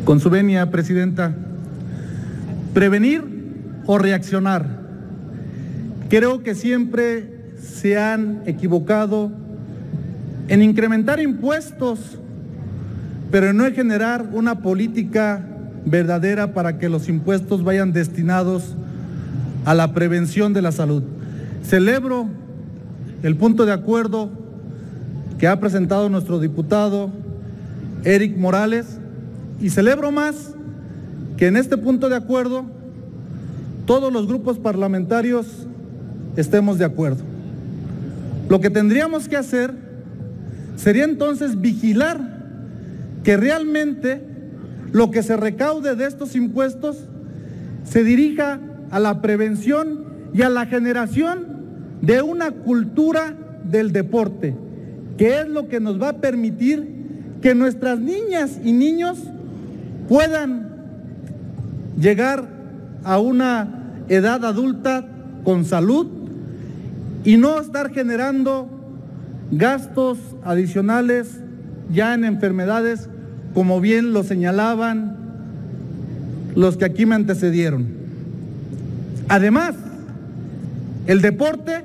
Con su venia, Presidenta. Prevenir o reaccionar. Creo que siempre se han equivocado en incrementar impuestos, pero no en generar una política verdadera para que los impuestos vayan destinados a la prevención de la salud. Celebro el punto de acuerdo que ha presentado nuestro diputado Eric Morales y celebro más que en este punto de acuerdo todos los grupos parlamentarios estemos de acuerdo. Lo que tendríamos que hacer sería entonces vigilar que realmente lo que se recaude de estos impuestos se dirija a la prevención y a la generación de una cultura del deporte, que es lo que nos va a permitir que nuestras niñas y niños puedan llegar a una edad adulta con salud y no estar generando gastos adicionales ya en enfermedades, como bien lo señalaban los que aquí me antecedieron. Además, el deporte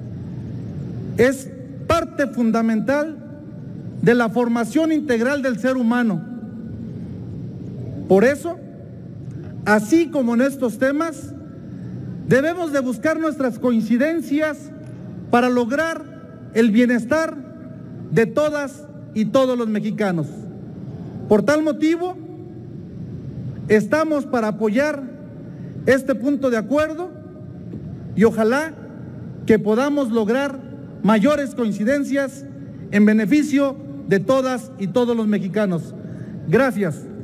es parte fundamental de la formación integral del ser humano. Por eso, así como en estos temas, debemos de buscar nuestras coincidencias para lograr el bienestar de todas y todos los mexicanos. Por tal motivo, estamos para apoyar este punto de acuerdo y ojalá que podamos lograr mayores coincidencias en beneficio de todas y todos los mexicanos. Gracias.